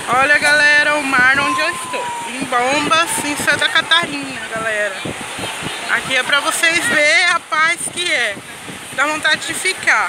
Olha, galera, o mar onde eu estou. Em Bombas, em Santa Catarina, galera. Aqui é pra vocês verem a paz que é. Dá vontade de ficar.